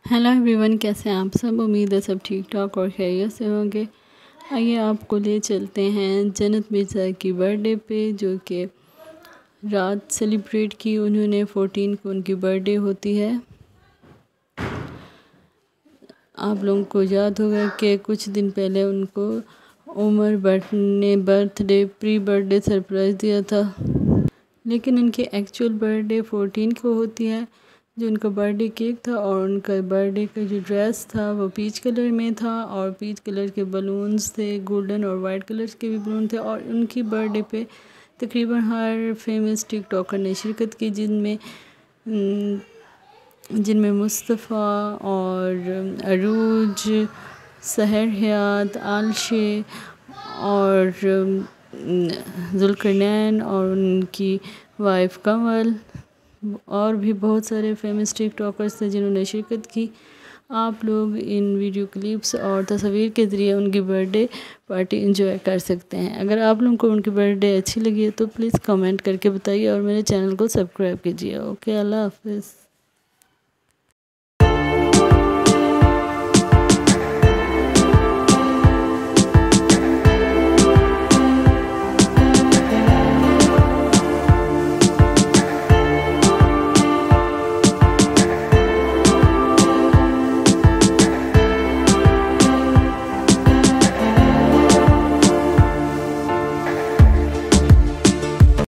Hello everyone, कैसे हैं आप सब। उम्मीद है सब ठीक ठाक और खैरियत से होंगे। आइए आपको ले चलते हैं जन्नत मिर्ज़ा की बर्थडे पे, जो कि रात सेलिब्रेट की उन्होंने 14 को उनकी बर्थडे होती है। आप लोगों को याद होगा कि कुछ दिन पहले उनको उमर भट्ट ने बर्थडे प्री बर्थडे सरप्राइज़ दिया था, लेकिन उनकी एक्चुअल बर्थडे 14 को होती है। जो उनका बर्थडे केक था और उनका बर्थडे का जो ड्रेस था वो पीच कलर में था, और पीच कलर के बलून्स थे, गोल्डन और वाइट कलर्स के भी बलून थे। और उनकी बर्थडे पे तकरीबन हर फेमस टिकटॉकर ने शिरकत की, जिनमें मुस्तफ़ा और अरूज, सहर हयात, आलशे और जुल्करनैन और उनकी वाइफ कमल और भी बहुत सारे फेमस टिकटॉकर्स थे जिन्होंने शिरकत की। आप लोग इन वीडियो क्लिप्स और तस्वीर के ज़रिए उनकी बर्थडे पार्टी एंजॉय कर सकते हैं। अगर आप लोगों को उनकी बर्थडे अच्छी लगी है तो प्लीज़ कमेंट करके बताइए और मेरे चैनल को सब्सक्राइब कीजिए। ओके, अल्लाह हाफ़िज़।